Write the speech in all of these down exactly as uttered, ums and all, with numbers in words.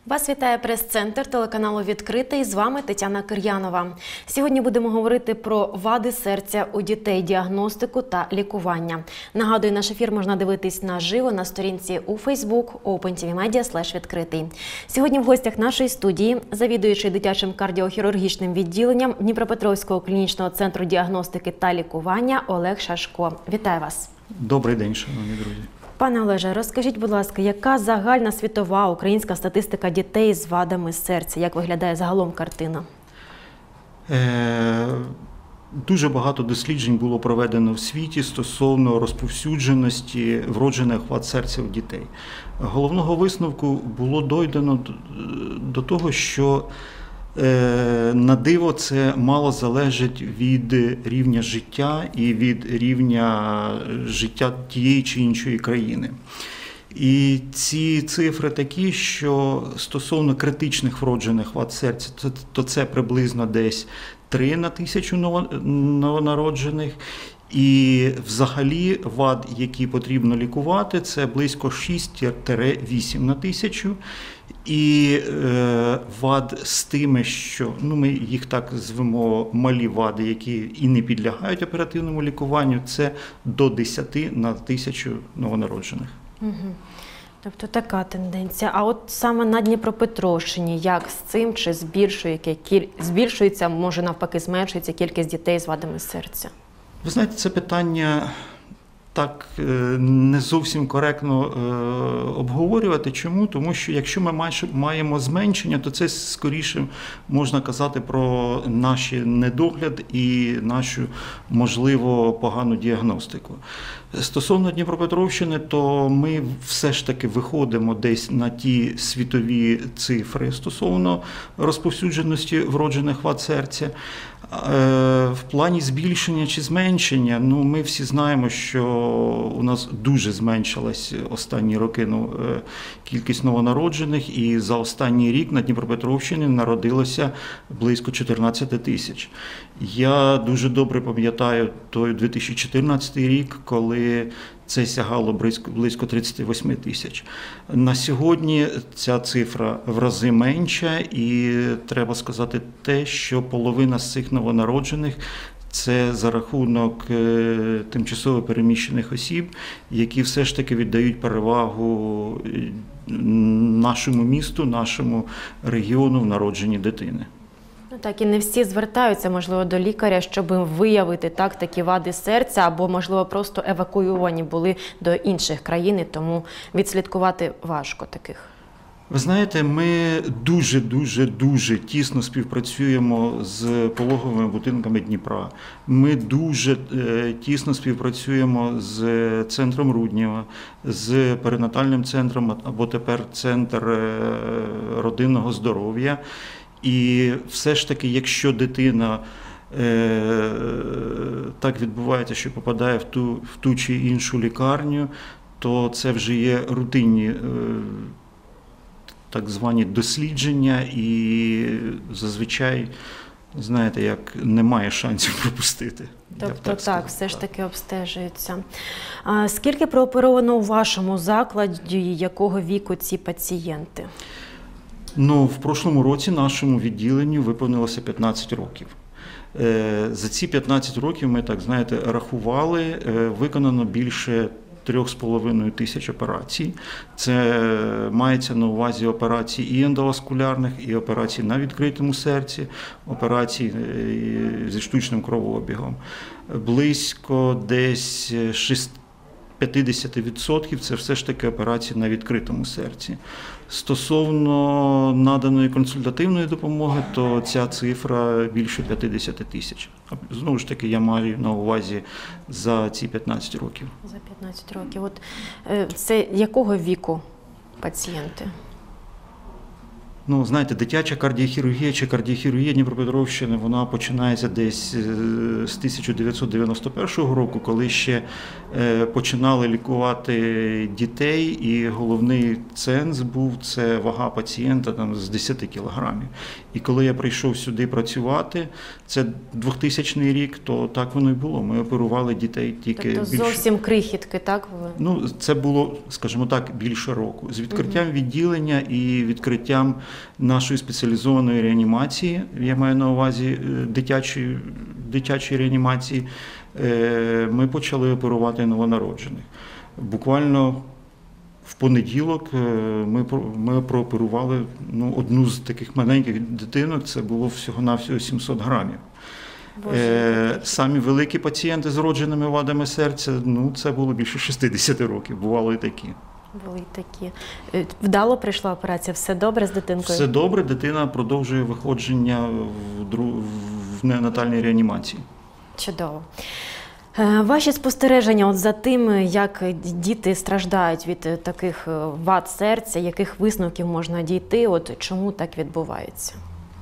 Вас вітає прес-центр телеканалу «Відкритий». З вами Тетяна Кир'янова. Сьогодні будемо говорити про вади серця у дітей, діагностику та лікування. Нагадую, наш ефір можна дивитись наживо на сторінці у Facebook OpenTVMedia слеш відкритий. Сьогодні в гостях нашої студії завідуючий дитячим кардіохірургічним відділенням Дніпропетровського клінічного центру діагностики та лікування Олег Шашко. Вітаю вас. Добрий день, шановні друзі. Пане Олеже, розкажіть, будь ласка, яка загальна світова українська статистика дітей з вадами серця? Як виглядає загалом картина? Е, дуже багато досліджень було проведено в світі стосовно розповсюдженості вроджених вад серця у дітей. Головного висновку було дійдено до того, що на диво це мало залежить від рівня життя і від рівня життя тієї чи іншої країни. І ці цифри такі, що стосовно критичних вроджених вад серця, то це приблизно десь три на тисячу новонароджених. І взагалі вад, які потрібно лікувати, це близько шість-вісім на тисячу. І е, вад з тими, що, ну ми їх так звемо, малі вади, які і не підлягають оперативному лікуванню, це до десяти на тисячу новонароджених. Угу. Тобто така тенденція. А от саме на Дніпропетровщині, як з цим, чи збільшується, збільшується, може навпаки зменшується кількість дітей з вадами серця? Ви знаєте, це питання так не зовсім коректно обговорювати. Чому? Тому що якщо ми маємо зменшення, то це скоріше можна казати про наш недогляд і нашу, можливо, погану діагностику. Стосовно Дніпропетровщини, то ми все ж таки виходимо десь на ті світові цифри стосовно розповсюдженості вроджених вад серця. В плані збільшення чи зменшення, ну, ми всі знаємо, що у нас дуже зменшилась останні роки ну, кількість новонароджених, і за останній рік на Дніпропетровщині народилося близько чотирнадцяти тисяч. Я дуже добре пам'ятаю той дві тисячі чотирнадцятий рік, коли це сягало близько, близько тридцяти восьми тисяч. На сьогодні ця цифра в рази менша, і треба сказати те, що половина з цих новонароджених – це за рахунок тимчасово переміщених осіб, які все ж таки віддають перевагу нашому місту, нашому регіону в народженні дитини. Ну так, і не всі звертаються, можливо, до лікаря, щоб виявити так, такі вади серця, або, можливо, просто евакуйовані були до інших країн, тому відслідкувати важко таких. Ви знаєте, ми дуже-дуже-дуже тісно співпрацюємо з пологовими будинками Дніпра. Ми дуже тісно співпрацюємо з центром Руднєва, з перинатальним центром, або тепер центр родинного здоров'я. І все ж таки, якщо дитина е, так відбувається, що попадає в ту, в ту чи іншу лікарню, то це вже є рутинні е, так звані дослідження, і зазвичай, знаєте, як немає шансів пропустити. Тобто так, так все ж таки обстежується. А скільки прооперовано у вашому закладі, якого віку ці пацієнти? Ну, в прошлому році нашому відділенню виповнилося п'ятнадцять років. За ці п'ятнадцять років ми, так знаєте, рахували, виконано більше трьох з половиною тисяч операцій. Це мається на увазі операції і ендоваскулярних, і операції на відкритому серці, операції зі штучним кровообігом. Близько десь п'ятдесят відсотків це все ж таки операції на відкритому серці. Стосовно наданої консультативної допомоги, то ця цифра більше п'ятдесят тисяч. Знову ж таки, я маю на увазі за ці п'ятнадцять років. За п'ятнадцять років. От це якого віку пацієнти? Ну, знаєте, дитяча кардіохірургія чи кардіохірургія Дніпропетровщини, вона починається десь з тисяча дев'ятсот дев'яносто першого року, коли ще починали лікувати дітей, і головний ценз був – це вага пацієнта там, з десять кілограмів. І коли я прийшов сюди працювати, це двохтисячний рік, то так воно і було. Ми оперували дітей тільки тобто більше... зовсім крихітки, так? Ви? Ну, це було, скажімо так, більше року. З відкриттям угу. відділення і відкриттям нашої спеціалізованої реанімації, я маю на увазі дитячої, дитячої реанімації, ми почали оперувати новонароджених. Буквально в понеділок ми, ми прооперували ну, одну з таких маленьких дитинок, це було всього-навсього сімсот грамів. Боже, Самі великі пацієнти з вродженими вадами серця, ну, це було більше шістдесят років, бувало і такі. Були такі. Вдало прийшла операція? Все добре з дитинкою? Все добре, дитина продовжує виходження в, дру... в неонатальній реанімації. Чудово. Ваші спостереження от за тим, як діти страждають від таких вад серця, яких висновків можна дійти, от чому так відбувається?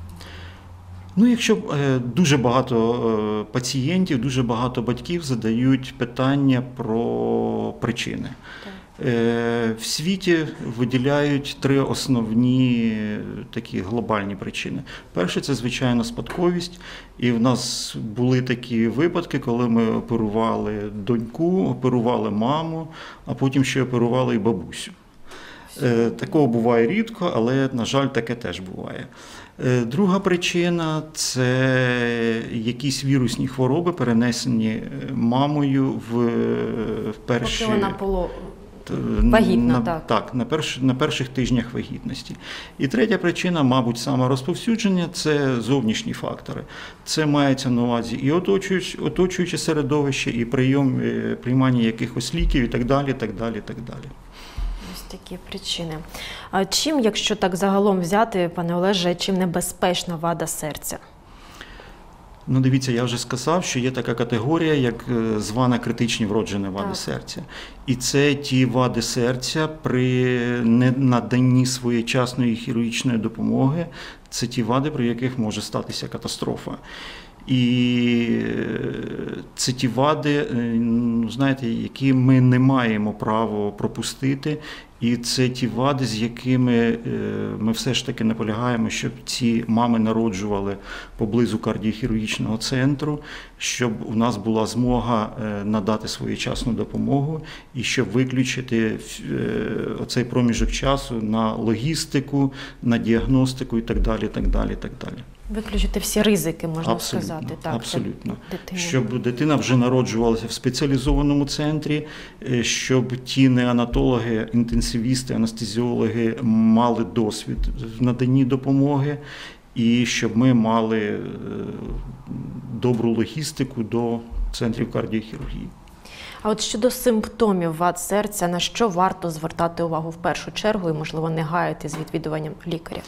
Ну, якщо дуже багато пацієнтів, дуже багато батьків задають питання про причини. Так. В світі виділяють три основні такі глобальні причини. Перше – це, звичайно, спадковість. І в нас були такі випадки, коли ми оперували доньку, оперували маму, а потім ще оперували і бабусю. Такого буває рідко, але, на жаль, таке теж буває. Друга причина – це якісь вірусні хвороби, перенесені мамою в перші... Поки вона було... Вагітна, на, так. Так, на, перш, на перших тижнях вагітності. І третя причина, мабуть, саме розповсюдження – це зовнішні фактори. Це мається на увазі і оточуюче, оточуюче середовище, і прийом, приймання якихось ліків, і так далі, так далі, так далі. Ось такі причини. А чим, якщо так загалом взяти, пане Олеже, чим небезпечна вада серця? Ну, дивіться, я вже сказав, що є така категорія, як звана критичні вроджені вади так. серця. І це ті вади серця при ненаданні своєчасної хірургічної допомоги, це ті вади, при яких може статися катастрофа. І це ті вади, знаєте, які ми не маємо права пропустити, і це ті вади, з якими ми все ж таки наполягаємо, щоб ці мами народжували поблизу кардіохірургічного центру, щоб у нас була змога надати своєчасну допомогу і щоб виключити оцей проміжок часу на логістику, на діагностику і так далі, так далі, так далі. Виключити всі ризики, можна абсолютно, сказати. Так, абсолютно. Щоб дитина вже народжувалася в спеціалізованому центрі, щоб ті неонатологи, інтенсивісти, анестезіологи мали досвід в наданні допомоги і щоб ми мали добру логістику до центрів кардіохірургії. А от щодо симптомів вад серця, на що варто звертати увагу в першу чергу і, можливо, не гаяти з відвідуванням лікаря?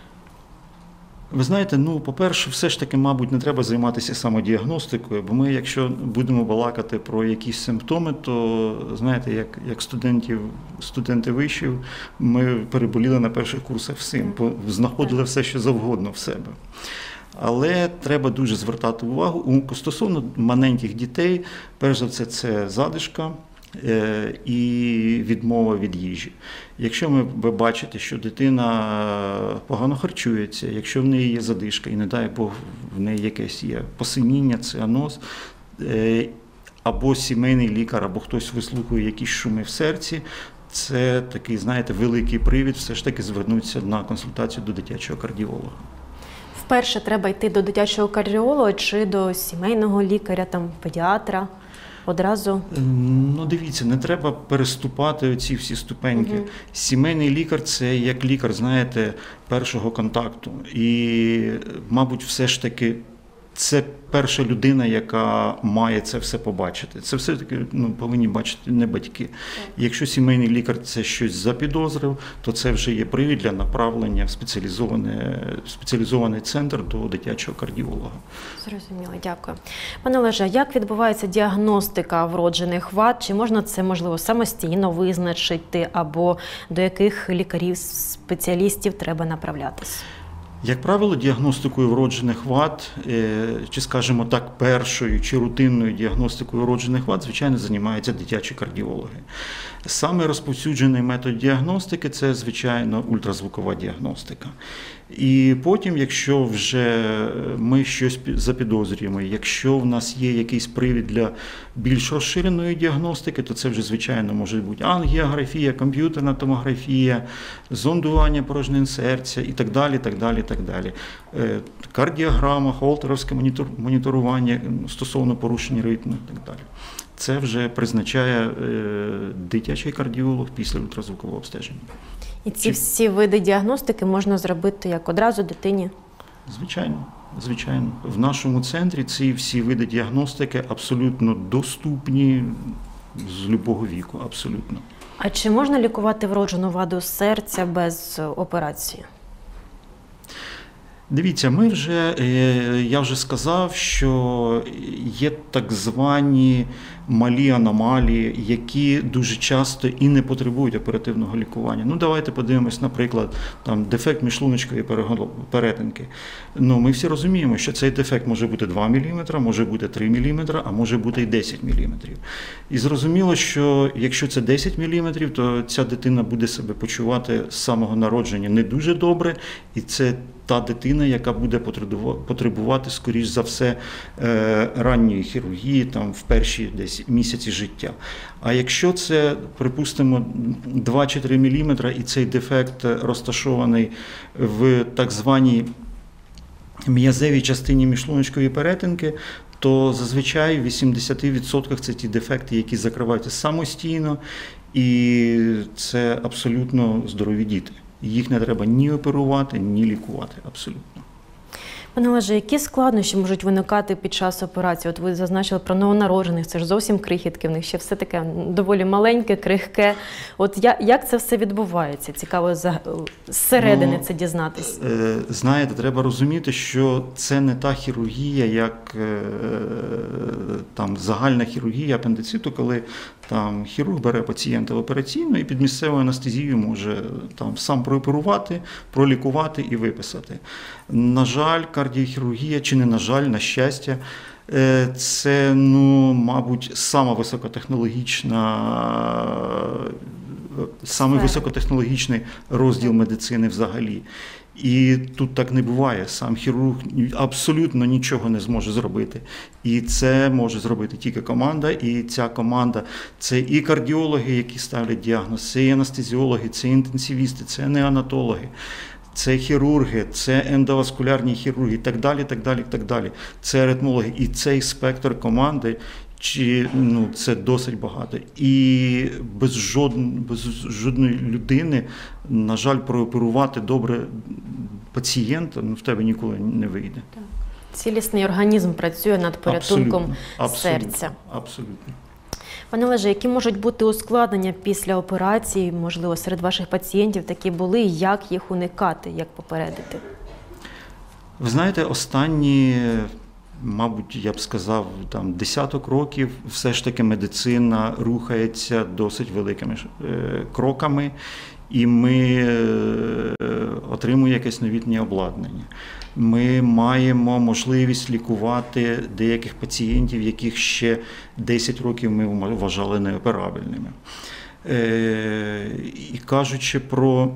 Ви знаєте, ну, по-перше, все ж таки, мабуть, не треба займатися самодіагностикою, бо ми, якщо будемо балакати про якісь симптоми, то, знаєте, як, як студентів, студенти вишів, ми переболіли на перших курсах всім, знаходили все, що завгодно в себе. Але треба дуже звертати увагу. Стосовно маленьких дітей, перш за все, це задишка і відмова від їжі. Якщо ми, ви бачите, що дитина погано харчується, якщо в неї є задишка, і не дай Бог, в неї якесь є посиніння, цианоз, або сімейний лікар, або хтось вислухує якісь шуми в серці, це такий, знаєте, великий привід все ж таки звернутися на консультацію до дитячого кардіолога. Вперше треба йти до дитячого кардіолога чи до сімейного лікаря, там, педіатра? Одразу? Ну, дивіться, не треба переступати оці всі ступеньки. Угу. Сімейний лікар – це як лікар, знаєте, першого контакту. І, мабуть, все ж таки це перша людина, яка має це все побачити. Це все-таки ну, повинні бачити не батьки. Якщо сімейний лікар це щось запідозрив, то це вже є привід для направлення в спеціалізований, спеціалізований центр до дитячого кардіолога. Зрозуміло, дякую. Пане Олеже, як відбувається діагностика вроджених вад? Чи можна це, можливо, самостійно визначити, або до яких лікарів-спеціалістів треба направлятись? Як правило, діагностикою вроджених вад, чи, скажімо так, першою чи рутинною діагностикою вроджених вад, звичайно, займаються дитячі кардіологи. Саме розповсюджений метод діагностики – це, звичайно, ультразвукова діагностика. І потім, якщо вже ми щось запідозрюємо, якщо в нас є якийсь привід для більш розширеної діагностики, то це вже, звичайно, може бути ангіографія, комп'ютерна томографія, зондування порожнин серця і так далі, так далі, так далі. Кардіограма, холтеровське моніторування стосовно порушень ритму і так далі. Це вже призначає дитячий кардіолог після ультразвукового обстеження. І ці всі види діагностики можна зробити як одразу дитині? Звичайно, звичайно. В нашому центрі ці всі види діагностики абсолютно доступні з будь-якого віку, абсолютно. А чи можна лікувати вроджену ваду серця без операції? Дивіться, ми вже, я вже сказав, що є так звані малі аномалії, які дуже часто і не потребують оперативного лікування. Ну, давайте подивимось, наприклад, там, дефект міжшлуночкової перетинки. Ну, ми всі розуміємо, що цей дефект може бути два міліметри, може бути три міліметри, а може бути і десять міліметрів. І зрозуміло, що якщо це десять міліметрів, то ця дитина буде себе почувати з самого народження не дуже добре, і це та дитина, яка буде потребувати, скоріш за все, ранньої хірургії там, в перші десь місяці життя. А якщо це, припустимо, два чи три міліметри, і цей дефект розташований в так званій м'язевій частині міжшлуночкової перетинки, то зазвичай в вісімдесят відсотків це ті дефекти, які закриваються самостійно, і це абсолютно здорові діти. Їх не треба ні оперувати, ні лікувати, абсолютно. Пане Олеже, які складнощі можуть виникати під час операції? От ви зазначили про новонароджених, це ж зовсім крихітки, в них ще все таке доволі маленьке, крихке. От я, як це все відбувається? Цікаво зсередини ну, це дізнатися. Знаєте, треба розуміти, що це не та хірургія, як там загальна хірургія апендициту, коли там хірург бере пацієнта в операційну і під місцевою анестезією може там сам прооперувати, пролікувати і виписати. На жаль, кардіохірургія, чи не на жаль, на щастя, це, ну, мабуть, сама високотехнологічна, самий високотехнологічний розділ медицини взагалі. І тут так не буває. Сам хірург абсолютно нічого не зможе зробити. І це може зробити тільки команда. І ця команда – це і кардіологи, які ставлять діагноз, це і анестезіологи, це і інтенсивісти, це неонатологи, це хірурги, це ендоваскулярні хірурги і так далі, так далі, так далі. Це аритмологи. І цей спектр команди, чи, ну, це досить багато. І без, жод, без жодної людини, на жаль, прооперувати добре пацієнта, ну, в тебе ніколи не вийде. Так. Цілісний організм працює над порятунком абсолютно, абсолютно, серця. Абсолютно. Пане Олеже, які можуть бути ускладнення після операції, можливо, серед ваших пацієнтів такі були, і як їх уникати, як попередити? Ви знаєте, останні, мабуть, я б сказав, там, десяток років все ж таки медицина рухається досить великими кроками, і ми отримуємо якесь новітнє обладнання. Ми маємо можливість лікувати деяких пацієнтів, яких ще десять років ми вважали неоперабельними. І кажучи про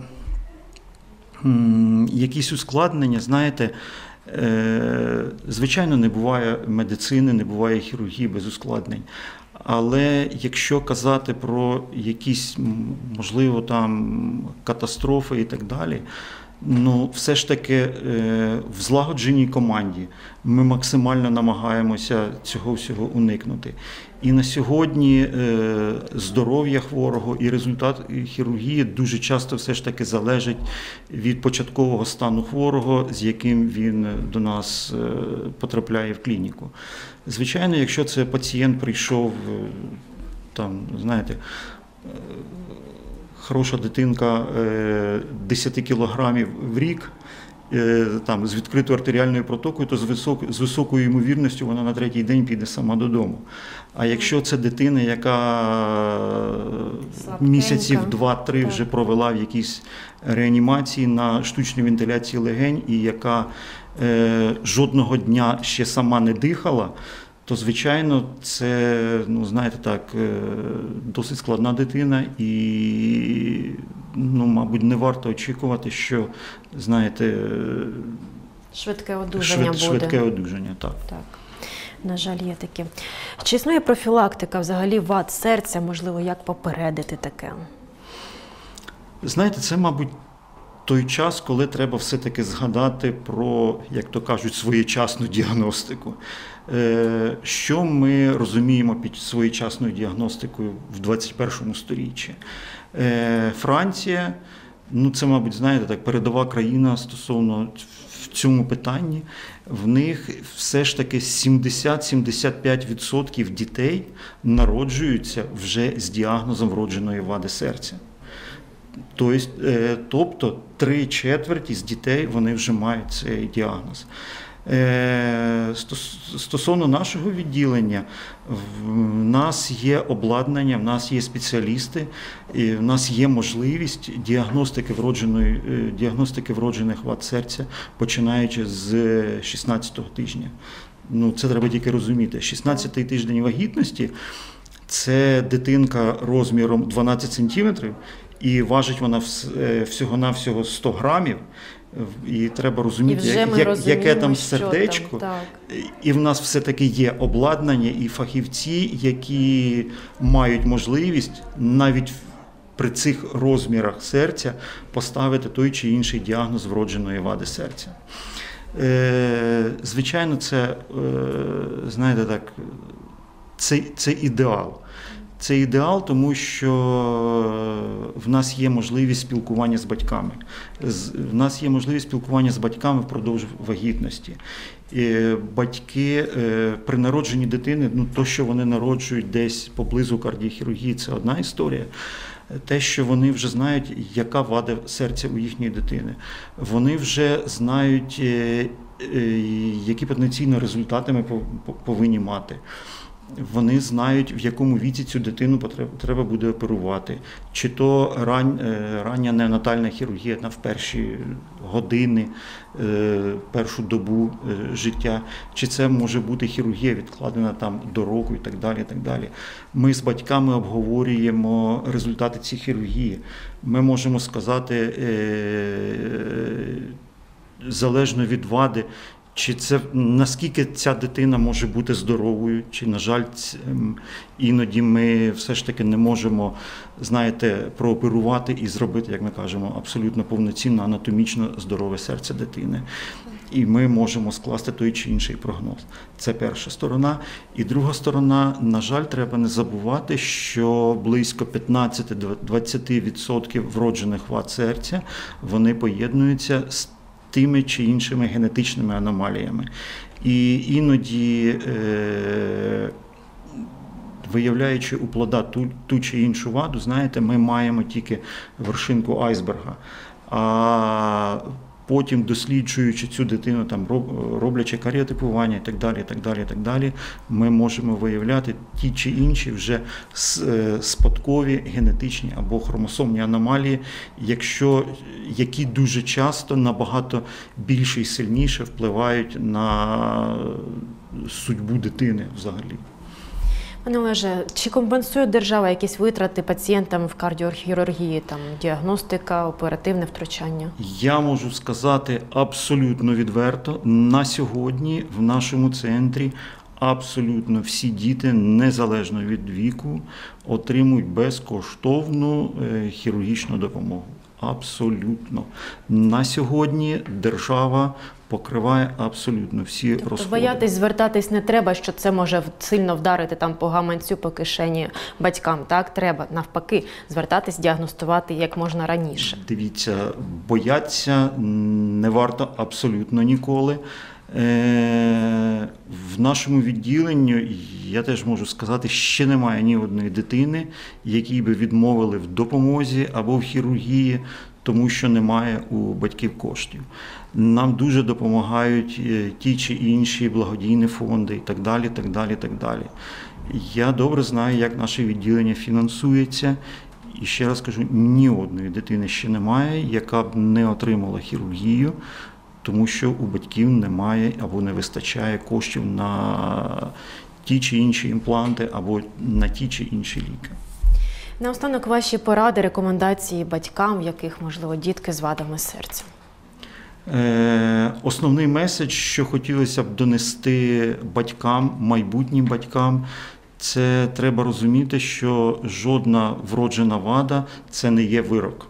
якісь ускладнення, знаєте, звичайно, не буває медицини, не буває хірургії без ускладнень. Але якщо казати про якісь, можливо, там катастрофи і так далі, Ну, все ж таки е, в злагодженій команді ми максимально намагаємося цього всього уникнути. І на сьогодні е, здоров'я хворого і результат хірургії дуже часто все ж таки залежить від початкового стану хворого, з яким він до нас е, потрапляє в клініку. Звичайно, якщо це пацієнт прийшов, е, там, знаєте, е, хороша дитинка десять кілограмів в рік, там, з відкритою артеріальною протокою, то з, висок, з високою ймовірністю вона на третій день піде сама додому. А якщо це дитина, яка Слабкенька. місяців два-три вже провела в якійсь реанімації на штучній вентиляції легень і яка е, жодного дня ще сама не дихала, то, звичайно, це, ну, знаєте, так, досить складна дитина і, ну, мабуть, не варто очікувати, що, знаєте, Швидке одужання швид, буде. Швидке одужання, так. Так. На жаль, є такі. Чи існує профілактика взагалі вад серця, можливо, як попередити таке? Знаєте, це, мабуть, той час, коли треба все-таки згадати про, як то кажуть, своєчасну діагностику. Що ми розуміємо під своєчасною діагностикою в двадцять першому сторіччі? Франція, ну це, мабуть, знаєте, так, передова країна стосовно в цьому питанні. В них все ж таки сімдесят-сімдесят п'ять відсотків дітей народжуються вже з діагнозом вродженої вади серця. Тобто три четверті з дітей вони вже мають цей діагноз. Стосовно нашого відділення, в нас є обладнання, в нас є спеціалісти, і в нас є можливість діагностики вродженої, діагностики вроджених вад серця, починаючи з шістнадцятого тижня. Ну, це треба тільки розуміти. шістнадцятий тиждень вагітності – це дитинка розміром дванадцять сантиметрів, і важить вона всього-навсього сто грамів. І треба розуміти, і як, як, яке там сердечко. Там, і в нас все-таки є обладнання і фахівці, які мають можливість навіть при цих розмірах серця поставити той чи інший діагноз вродженої вади серця. Звичайно, це, знаєте, так, це, це ідеал. Це ідеал, тому що в нас є можливість спілкування з батьками. В нас є можливість спілкування з батьками впродовж вагітності. І батьки при народженні дитини, ну, то, що вони народжують десь поблизу кардіохірургії, це одна історія. Те, що вони вже знають, яка вада серця у їхньої дитини. Вони вже знають, які потенційно результати ми повинні мати. Вони знають, в якому віці цю дитину треба буде оперувати. Чи то ран, рання неонатальна хірургія в перші години, першу добу життя, чи це може бути хірургія відкладена там до року і так далі. І так далі. Ми з батьками обговорюємо результати цієї хірургії. Ми можемо сказати, залежно від вади, чи це, наскільки ця дитина може бути здоровою, чи, на жаль, іноді ми все ж таки не можемо, знаєте, прооперувати і зробити, як ми кажемо, абсолютно повноцінно анатомічно здорове серце дитини. І ми можемо скласти той чи інший прогноз. Це перша сторона. І друга сторона, на жаль, треба не забувати, що близько п'ятнадцять-двадцять відсотків вроджених вад серця, вони поєднуються з тими чи іншими генетичними аномаліями. І іноді, е, виявляючи у плода ту, ту чи іншу ваду, знаєте, ми маємо тільки вершинку айсберга. А потім, досліджуючи цю дитину, там, роблячи каріотипування і так далі, і так далі, і так далі, ми можемо виявляти ті чи інші вже спадкові генетичні або хромосомні аномалії, якщо, які дуже часто набагато більше і сильніше впливають на судьбу дитини взагалі. Пане Олеже, чи компенсує держава якісь витрати пацієнтам в кардіохірургії, там, діагностика, оперативне втручання? Я можу сказати абсолютно відверто, на сьогодні в нашому центрі абсолютно всі діти, незалежно від віку, отримують безкоштовну хірургічну допомогу. Абсолютно. На сьогодні держава покриває абсолютно всі Тобто розходи. боятись звертатись не треба, що це може сильно вдарити там по гаманцю, по кишені батькам. Так, треба навпаки звертатись, діагностувати як можна раніше. Дивіться, бояться не варто абсолютно ніколи. Е, В нашому відділенні, я теж можу сказати, ще немає ні одної дитини, якій би відмовили в допомозі або в хірургії, тому що немає у батьків коштів. Нам дуже допомагають е, ті чи інші благодійні фонди і так далі, так далі, так далі. Я добре знаю, як наше відділення фінансується. І ще раз кажу, ні одної дитини ще немає, яка б не отримала хірургію, тому що у батьків немає або не вистачає коштів на ті чи інші імпланти або на ті чи інші ліки. Наостанок ваші поради, рекомендації батькам, в яких, можливо, дітки з вадами серця. Е, Основний меседж, що хотілося б донести батькам, майбутнім батькам, це треба розуміти, що жодна вроджена вада – це не є вирок.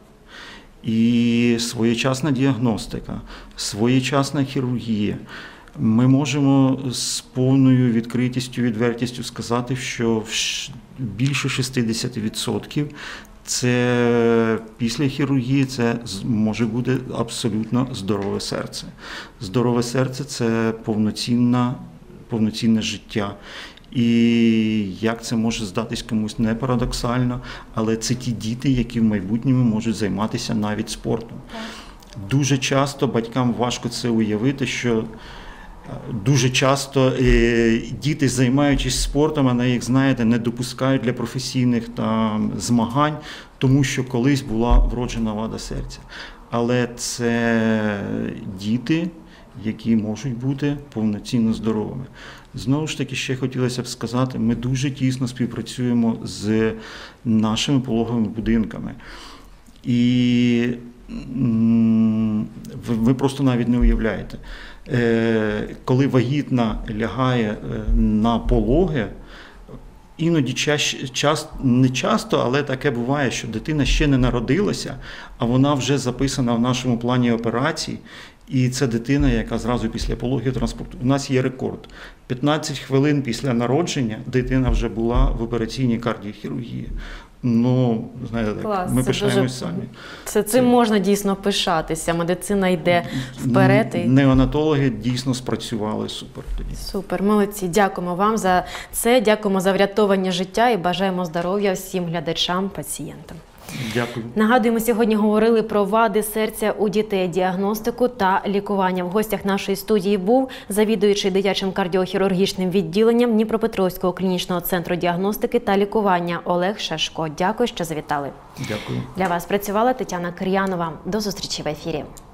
І своєчасна діагностика, своєчасна хірургія. Ми можемо з повною відкритістю, відвертістю сказати, що більше шістдесят відсотків це після хірургії це може бути абсолютно здорове серце. Здорове серце – це повноцінна, повноцінне життя. І як це може здатись комусь не парадоксально, але це ті діти, які в майбутньому можуть займатися навіть спортом. Дуже часто батькам важко це уявити, що дуже часто діти, займаючись спортом, вони їх, знаєте, не допускають для професійних там змагань, тому що колись була вроджена вада серця. Але це діти, які можуть бути повноцінно здоровими. Знову ж таки, ще хотілося б сказати, ми дуже тісно співпрацюємо з нашими пологовими будинками. І ви, ви просто навіть не уявляєте, коли вагітна лягає на пологи, іноді час, час, не часто, але таке буває, що дитина ще не народилася, а вона вже записана в нашому плані операцій. І це дитина, яка зразу після пологів транспортує. У нас є рекорд. п'ятнадцять хвилин після народження дитина вже була в операційній кардіохірургії. Ну, знаєте, Клас, ми це пишаємось дуже... самі. Це, цим це... можна дійсно пишатися. Медицина йде вперед. І... Неонатологи дійсно спрацювали супер тоді. Супер, молодці. Дякуємо вам за це. Дякуємо за врятовані життя і бажаємо здоров'я всім глядачам, пацієнтам. Дякую. Нагадуємо, сьогодні говорили про вади серця у дітей, діагностику та лікування. В гостях нашої студії був завідуючий дитячим кардіохірургічним відділенням Дніпропетровського клінічного центру діагностики та лікування Олег Шашко. Дякую, що завітали. Дякую. Для вас працювала Тетяна Кир'янова. До зустрічі в ефірі.